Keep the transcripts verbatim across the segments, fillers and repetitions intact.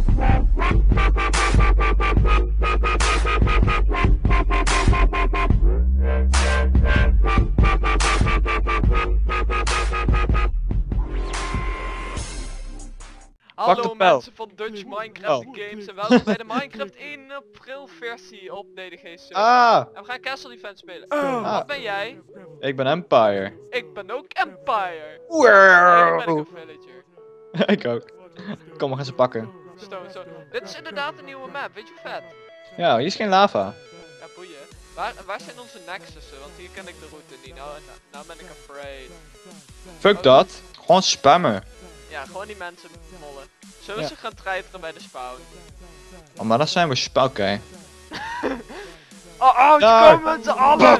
Hallo mensen van Dutch Minecraft oh. Games en welkom bij de Minecraft één april versie op D D G server. Ah. En we gaan Castle Defense spelen. Oh. Wat ben jij? Ik ben Empire. Ik ben ook Empire. Wow. En ik ben ook een villager. Ik ook. Kom, we gaan ze pakken. Stone, stone. Dit is inderdaad een nieuwe map, weet je hoe vet? Ja, hier is geen lava. Ja, boeien. Waar, waar zijn onze nexussen? Want hier ken ik de route niet. Nou, nou, nou ben ik afraid. Fuck oh. dat. Gewoon spammen. Ja, gewoon die mensen mollen. Zullen ja. ze gaan treiteren bij de spawn? Oh, maar dan zijn we spa. Oké. Okay. oh, oh, ja. komen met z'n allen!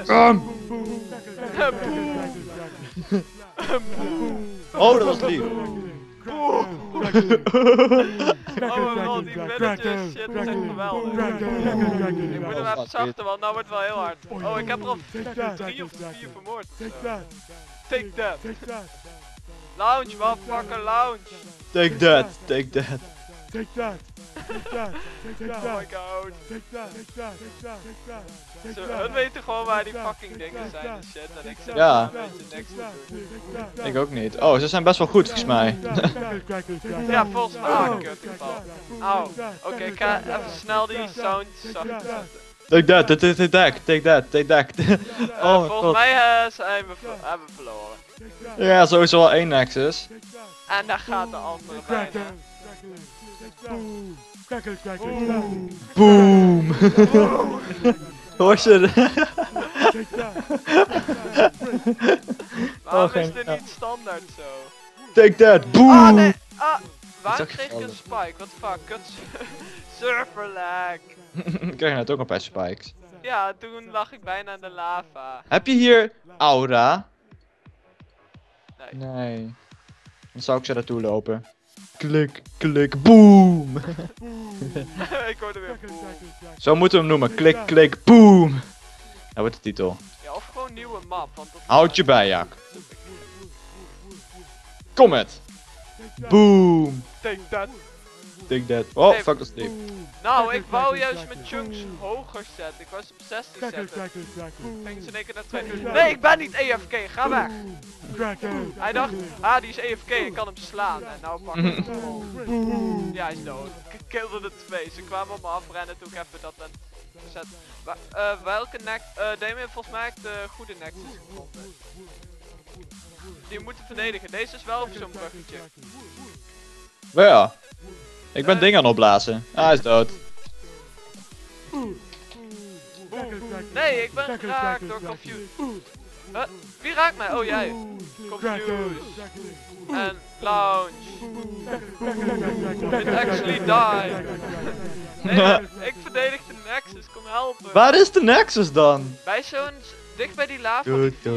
Oh, dat was lief. Oh mijn god, die villagers shit is echt geweldig. Ik moet hem even zachten, want nou wordt het wel heel hard. Oh, ik heb er al drie of vier vermoord. Take that. Lounge, motherfucker, lounge. Take that, take that. Take that. Take that. Take that. Oh my god. Take that. Take that. Take that. Take that. Hun weten gewoon waar die fucking dingen zijn en shit. En ik zeg ja. een beetje niks te doen. Ik ook niet. Oh, ze zijn best wel goed volgens mij. Ja, volgens mij. Ah, kut, ik val. Auw. Oké, okay, ik ga even snel die sound zacht zetten. Take that, take that, take that, take that. Oh, uh, volgens mij uh, zijn we, hebben we verloren. Ja, sowieso al één nexus. En daar gaat de andere bijna. Boom! Hoor je? Waarom is dit niet standaard zo? Take that, boom! Ah, nee! Ah, waarom kreeg ik een spike? What the fuck? Kut server lag! Ik kreeg net ook een paar spikes. Ja, toen lag ik bijna in de lava. Heb je hier aura? Nee. Nee. Dan zou ik ze naartoe lopen. Klik, klik, boom! Ik hoorde weer boom. Zo moeten we hem noemen. Klik, klik, boom! Dat wordt de titel. Ja, of gewoon nieuwe map. Want dat houd je bij, Jak. Kom het! Boom! Take that! Take that. Oh, nee, fuck, dat is diep. Nou, ik wou juist mijn chunks hoger zetten. Ik was op zestig zetten. Ging ze in één keer naar twee. Nee, ik ben niet A F K, ga weg! Hij dacht, ah, die is A F K, ik kan hem slaan. En nou pak ik hem. Ja, hij is dood. Ik killde de twee. Ze kwamen op me afrennen toen ik even dat net gezet. Uh, welke nex... Uh, Damien, volgens mij heb ik de goede nexus gevonden. Die we moeten verdedigen. Deze is wel over zo'n bruggetje. Ja. Ik ben uh, dingen aan opblazen. Ah, hij is dood. Nee, ik ben geraakt door Confused. Uh, wie raakt mij? Oh, jij. Confused. En Lounge. It actually died. Nee, ik verdedig de Nexus, kom helpen. Waar is de Nexus dan? Bij zo'n... dicht bij die lava.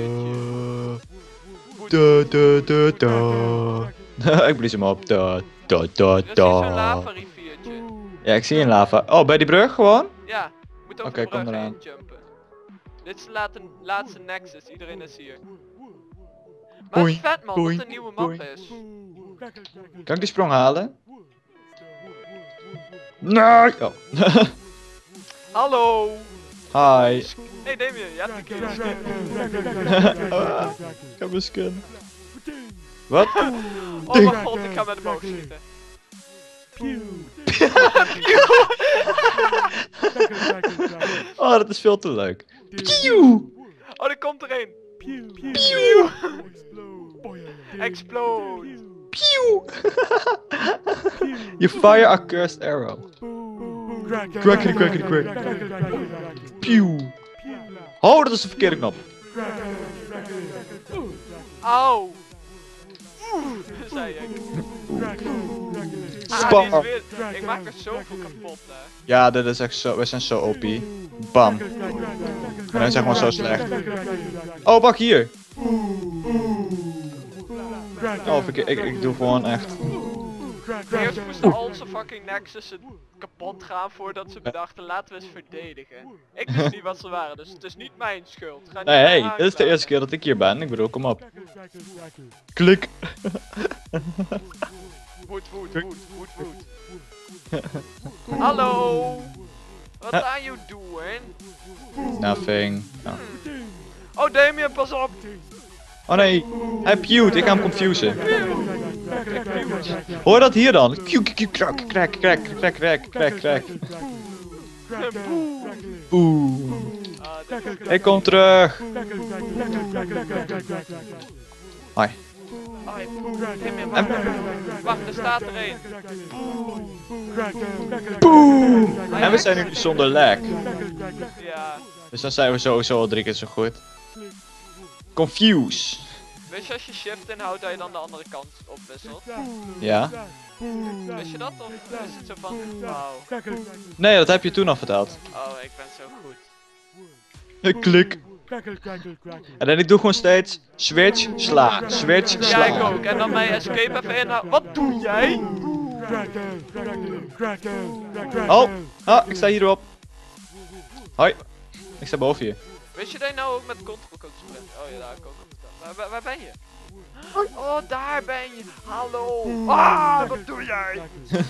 Ik blies hem op. Da, da, da, er is hier zo'n lava riviertje. Ja, ik zie een lava. Oh, bij die brug gewoon? Ja, moet over okay, de brug heen jumpen. Dit is de laatste, laatste Nexus, iedereen is hier. Maar het is vet man, dat het een nieuwe map is. Kan ik die sprong halen? Nee! Oh. Hallo! Hi! Hey Damien, ja, ik heb een skin. Ik heb een skin. Wat? Oh mijn god, ik ga met de boog schieten. Oh, dat is veel te leuk. Pew! Oh, er komt er een. Pew! Explode! Pew! You fire a cursed arrow. Crackety crackety crack. Pew! Oh, dat is de verkeerde knop. Auw! Zei ik. Ah, die is weer... Ik maak er zoveel kapot, hè. Ja, dit is echt zo... We zijn zo O P. Bam. En wij zijn gewoon zo slecht. Oh, pak hier. Oh, ik, ik, ik doe gewoon echt... Eerst moesten al onze fucking nexussen kapot gaan voordat ze bedachten laten we eens verdedigen. Ik wist niet wat ze waren, dus het is niet mijn schuld. Ga niet nee, hey, dit is de eerste keer dat ik hier ben. Ik bedoel, kom op. Klik. woed, woed, woed, woed, woed. Hallo! What are you doing? Nothing. Oh. Oh Damien, pas op! Oh nee, hij pewt, ik ga hem confusen. Hoor je dat hier dan? Q, Q, Q, krak, krak, krak, krak, krak, krak, krak. Boe. Ik kom terug. Hoi. Hoi, Damien, wacht. Wacht, er staat er een. Boe. En we zijn nu zonder lag. Ja. Dus dan zijn we sowieso al drie keer zo goed. Confuse. Weet je als je shift inhoudt dat je dan de andere kant opwisselt? Ja? Wist je dat of is het zo van wauw? Nee, dat heb je toen al verteld. Oh, ik ben zo goed. Ik klik. En dan ik doe gewoon steeds switch, sla, switch, Ja, ik sla. ook. En dan mijn escape even inhouden. Wat doe jij? Oh, ah, ik sta hierop. Hoi. Ik sta boven je. Weet je dat je nou ook met control kunt sprinten? Oh ja, daar heb ik ook al verteld. Waar, waar, waar ben je? Oh, daar ben je. Hallo. Ah, wat doe jij?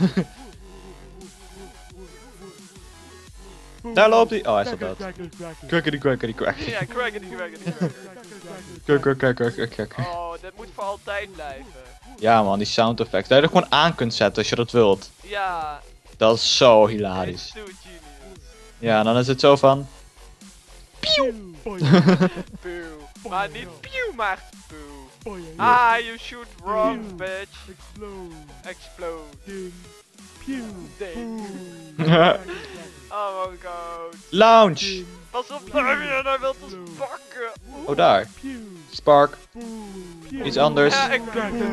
Daar loopt hij. Oh, hij staat dood. Crackety crackety crack. Ja, crackety, crackety, crackety. Crack, crack, crack, crack, crack. Oh, dit moet voor altijd blijven. Ja man, die sound effects. Dat je er gewoon aan kunt zetten als je dat wilt. Ja. Dat is zo hilarisch. It's too genius. Ja, dan is het zo van... Pew. Maar niet pew, maar pew. Ah, you shoot wrong, bitch. Explode. Ding. Oh my god. Lounge! Pas op, Damien, hij wil ons pakken. Oh, daar. Spark. Iets anders. Ja, ik...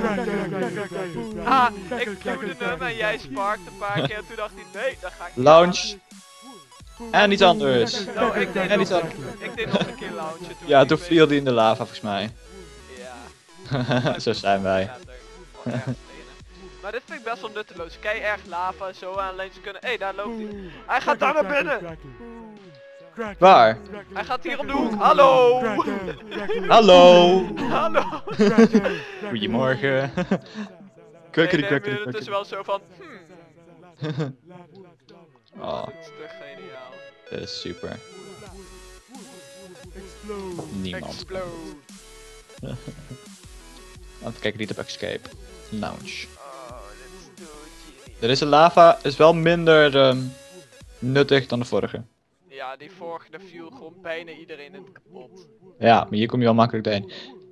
Ah, ik viewde hem en jij sparkte een paar keer en toen dacht hij, nee, dat ga ik niet Lounge. En iets anders. doen. Nou, ik deed, En nog, iets anders. ik deed nog een keer launchen toen. Ja, ik toen weet- viel die in de lava volgens mij. Ja. Zo zijn wij. Ja, leuk. Gewoon erg vervelend. Maar dit vind ik best wel nutteloos. Kijk, erg lava en zo aan alleen ze kunnen. Hé, hey, daar loopt hij. Hij gaat daar naar binnen. Waar? Hij gaat hier om de hoek. Hallo. Hallo! Hallo. Goedemorgen. Nee, Crackety nee, crackety het is crackety. wel zo van. Hmm, Oh, dit is te geniaal. dit is super. Niemand. Explode. Want kijk niet op escape. Lounge. Oh, dit is too genius. Deze lava is wel minder ehm, nuttig dan de vorige. Ja, die vorige daar viel gewoon bijna iedereen in het kapot. Ja, maar hier kom je wel makkelijk doorheen.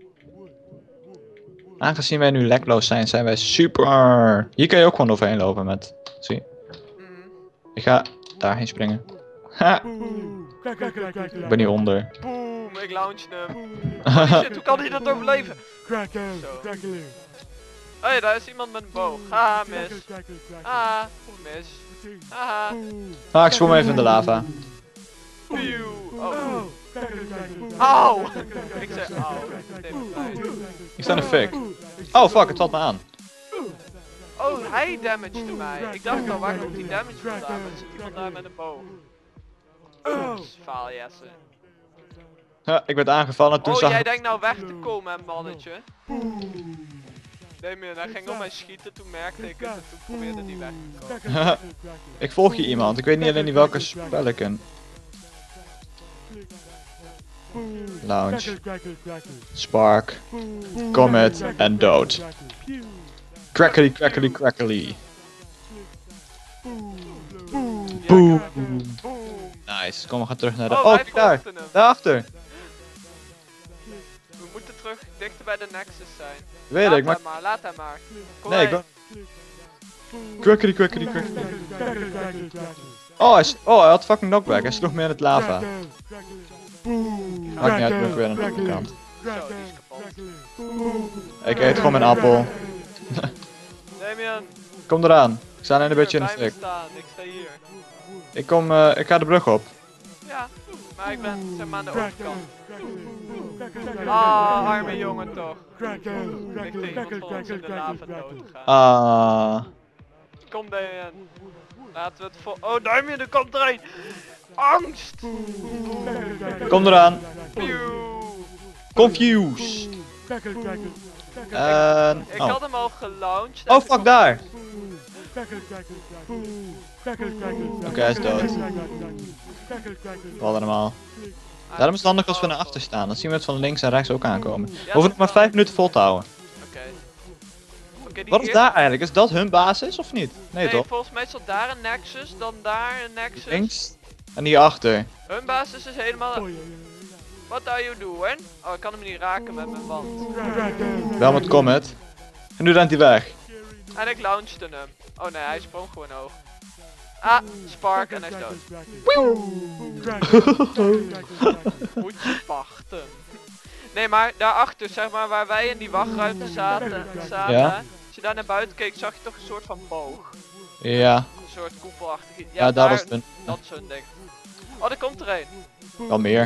Aangezien wij nu lekloos zijn, zijn wij super. Hier kan je ook gewoon overheen lopen met. Zie je? Mhm. Ik ga daarheen springen. Ha! Ik ben hieronder. Boom, ik launchte hem. Holy shit, hoe kan hij dat overleven? Oh ja, daar is iemand met een boog. Haha, mis. Ah, mis. Haha. Ah, ik zwom even in de lava. Pew. Oh. Auw. Ik zeg auw. Het deed me pijn. Ik sta in de fik. Oh fuck, het valt me aan. Oh, hij damaged mij. Ik dacht al, waar komt die damage vandaan? Maar er zit iemand daar met een boog. Oeps, faaljessen. Ja, ik werd aangevallen toen Oh, zag jij ik... denkt nou weg te komen, hè, mannetje? Nee, meer, hij ging op mij schieten, toen merkte ik het en toen probeerde hij weg te komen. Ik volg je iemand, ik weet niet alleen niet welke spel ik ken. Lounge, Spark, Comet en dood. Crackly, crackly, crackly. Boom. Boom. Nice, kom we gaan terug naar de... Oh, Oh, wij kijk daar! volgden hem. Daarachter! We moeten terug dichter bij de Nexus zijn. Weet laat ik, maar... hem maar, laat hem maar. Kom Nee, ik mee. ben... Crackly, crackly, crackly. Oh, hij, is... oh, hij had fucking knockback, hij sloeg me in het lava. Maakt niet uit, ik ben weer aan de andere kant. Zo, die is kapot. Ik eet gewoon mijn appel. Damian, Kom eraan, ik sta alleen een beetje in de bij me fik. staan, ik sta hier. Ik kom, eh, ik ga de brug op. Ja, maar ik ben zeg maar aan de overkant. Ah, arme jongen toch. Ik tegen iemand van ons in de lava dood gegaan. Ah. Kom Damian. Laten we het vol... Oh Damian, er komt er een! Angst! Kom eraan. Pew! Confuse. Eh, Ik oh. had hem al gelaunched. Oh, fuck, daar! Oké, Oké, hij is dood. Wel normaal. Daarom is het handig als we naar achter staan. Dan zien we het van links en rechts ook aankomen. We hoeven nog maar vijf minuten vol te houden. Oké. Oké, die Wat is eer- daar eigenlijk? Is dat hun basis of niet? Nee, Nee, toch? volgens mij zat daar een Nexus, dan daar een Nexus. Links en hierachter. Hun basis is helemaal... What are you doing? Oh, ik kan hem niet raken met mijn wand. Wel met Comet. En nu rent hij weg. En ik launchte hem. Oh nee, hij sprong gewoon hoog. Ah, Spark en hij is dood. Moet je wachten. Nee, maar daarachter, zeg maar, waar wij in die wachtruimte zaten, zaten Ja. als je daar naar buiten keek, zag je toch een soort van boog. Ja, Een soort koepelachtig iets. ja, daar was het een. Dat is zo'n ding. Oh, er komt er een. Wel meer.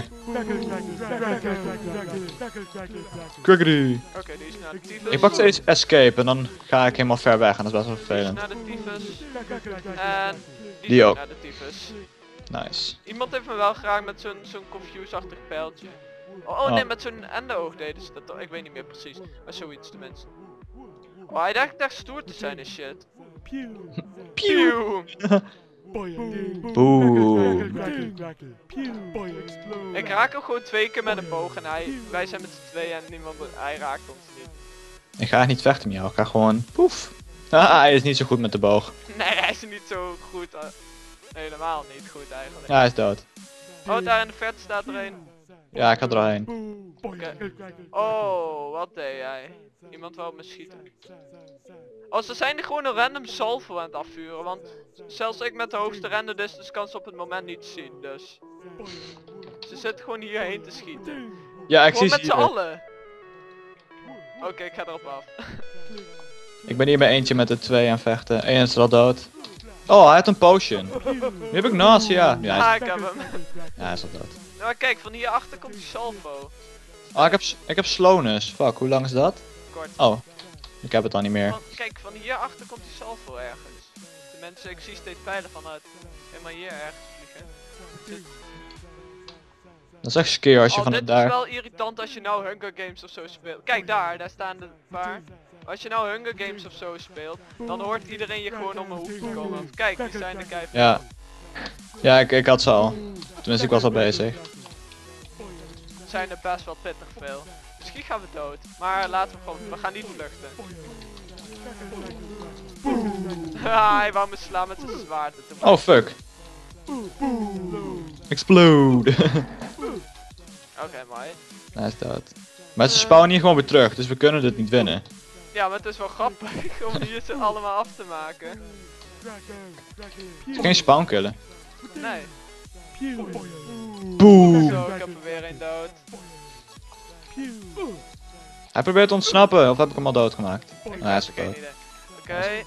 Crickety. Oké, die is naar de tyfus. Ik pak steeds escape en dan ga ik helemaal ver weg en dat is best wel Die is vervelend. naar de tyfus. En die, Die is ook. naar de tyfus. Nice. Iemand heeft me wel graag met zo'n zo'n confuse-achtig pijltje. Oh, oh nee, met zo'n endo-oog deden ze dat toch? Ik weet niet meer precies. Maar zoiets tenminste. Oh, hij dacht daar stoer te zijn en shit. Pew! Boe. Ik raak hem gewoon twee keer met een boog en hij, wij zijn met z'n tweeën en niemand, hij raakt ons niet. Ik ga niet vechten met jou, ik ga gewoon poef. Ah, hij is niet zo goed met de boog. Nee, hij is niet zo goed. uh, helemaal niet goed eigenlijk. Ja, hij is dood. Oh, daar in de verte staat er een. Ja, ik ga er al heen. Oh, wat deed jij? Iemand wou me schieten. Oh, ze zijn er gewoon een random salvo aan het afvuren, want zelfs ik met de hoogste render dus, dus kan ze op het moment niet zien, dus. Ze zitten gewoon hierheen te schieten. Ja, ik Gewoon zie met ze z'n hier. allen. Oké, ik ga erop af. Ik ben hier bij eentje met de twee aan vechten. Eén is al dood. Oh, hij heeft een potion. Nu heb ik nausea. Ja, hij Ah, is, ik heb hem. ja, hij is al dood. Nou, kijk, van hierachter komt die salvo. Oh, ik heb, s- ik heb slowness. Fuck, hoe lang is dat? Kort. Oh, ik heb het al niet meer. Van, kijk, van hierachter komt die salvo ergens. De mensen, ik zie steeds pijlen vanuit helemaal hier ergens vliegen. Zit- Dat is echt scary als je Oh, van dit het is daar... wel irritant als je nou Hunger Games of zo speelt. Kijk daar, daar staan de paar. Als je nou Hunger Games of zo speelt, dan hoort iedereen je gewoon om een hoekje komen. Want kijk, die zijn er keihard. Ja. Ja, ik, ik had ze al. Tenminste, ik was al bezig. Er zijn er best wel pittig veel. Misschien gaan we dood, maar laten we gewoon, we gaan niet vluchten. Ah, hij wou me slaan met zijn zwaard. Toen- Oh, fuck. Explode. Oké, mooi. Hij is dood. Maar ze spawnen hier gewoon weer terug, dus we kunnen dit niet winnen. Ja, maar het is wel grappig om hier ze allemaal af te maken. Het is geen spawn killen. Nee. Boe. Zo, ik heb er weer een dood. Hij probeert te ontsnappen, of heb ik hem al doodgemaakt? Nou, hij is al Geen dood. idee. Oké.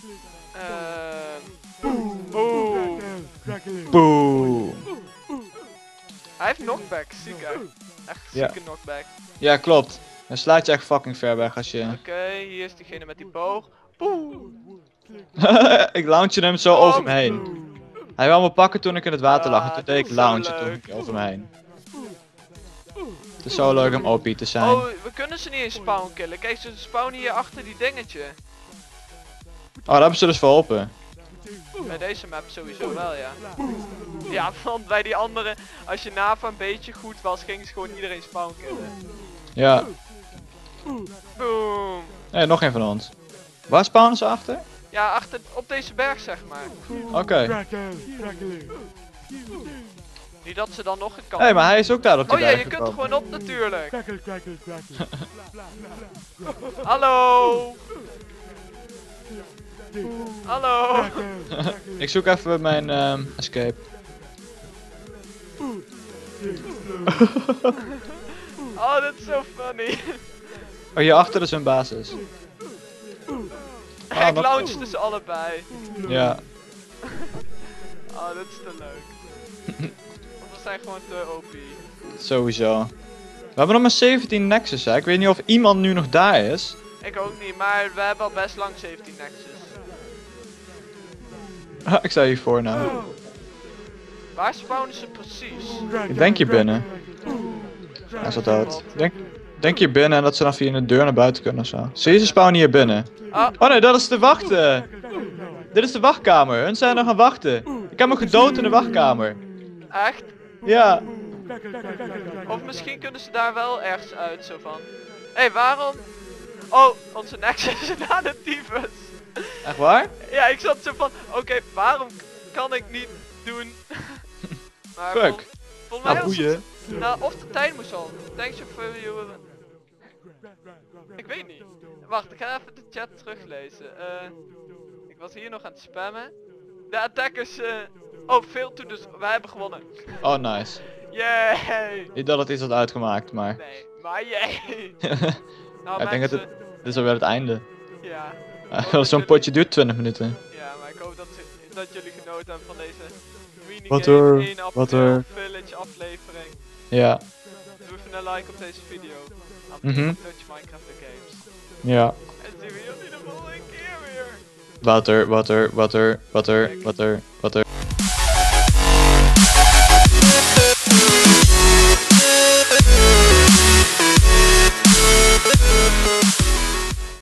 Ehm. Oeh. Boe. Hij heeft knockback, ziek hè. Echt Ja. zieke knockback. Ja, klopt. Hij slaat je echt fucking ver weg als je... Oké, hier is diegene met die boog. Poeh. Ik launchte hem zo over me heen. Hij wou me pakken toen ik in het water lag en Ah, toen dat deed ik is zo launchen toen leuk. ik over me heen. Het is zo leuk om O P te zijn. Oh, we kunnen ze niet eens spawn killen. Kijk, ze spawnen hier achter die dingetje. Oh, dat hebben ze dus verholpen. Bij deze map sowieso wel, ja. Ja, want bij die andere, als je Nava een beetje goed was, ging ze gewoon iedereen spawn killen. Ja. Boom. Nee, nog een van ons. Waar spawnen ze achter? Ja, achter, op deze berg zeg maar. Oké. Niet dat ze dan nog een kant. Hé, hey, maar hij is ook daar op die Oh ja, berg je kunt er gekomen. gewoon op natuurlijk. Hallo. Hallo. Ik zoek even mijn ehm, escape. Oh, dat is zo funny. Oh, hierachter is hun basis. Ah, Ik nog- launchte ze allebei. Ja. Oh, dat is te leuk. Want we zijn gewoon te O P. Sowieso. We hebben nog maar zeventien nexus, hè. Ik weet niet of iemand nu nog daar is. Ik ook niet, maar we hebben al best lang zeventien nexus. Ik sta hier voor nou. Waar spawnen ze precies? Ik denk hier binnen. Hij is al dood. Ik denk, ik denk hier binnen en dat ze dan via de deur naar buiten kunnen ofzo. Zie je, ze spawnen hier binnen. Oh, Oh nee, dat is de wachten. Dit is de wachtkamer. Hun zijn nog aan wachten. Ik heb me gedood in de wachtkamer. echt? Ja. Of misschien kunnen ze daar wel ergens uit, zo van. Hé, hey, waarom? Oh, onze Nexus is aan de tyfus. Echt waar? Ja, ik zat zo van, oké, waarom kan ik niet doen? Maar Fuck. vol- volgens mij Nou, was boeien. het, nou, of de tijd moest al. Thanks for you. Ik weet niet. Wacht, ik ga even de chat teruglezen. Eh, ik was hier nog aan het spammen. De attackers, eh oh, veel toe, dus wij hebben gewonnen. Oh, nice. Yay! Niet dat het iets had uitgemaakt, maar... Nee, maar jij. Nou, ik denk dat het... mensen, Dit is alweer het einde. ja. Uh, Zo'n potje duurt twintig minuten. Ja, maar ik hoop dat, dat jullie genoten hebben van deze Wat er, minigame één wat April er. Village aflevering. Ja. Doe even een like op deze video. Mhm. Dutch Minecraft the Games. Ja. En zien we jullie de volgende keer weer. Water, water, water, water, water, water.